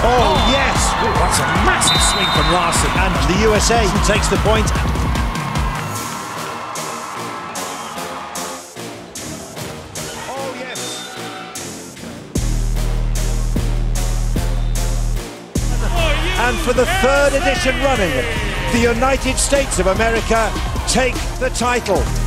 Oh, yes! Ooh, that's a massive swing from Larson. And the USA takes the point. Oh, yes! And for the third edition running, the United States of America take the title.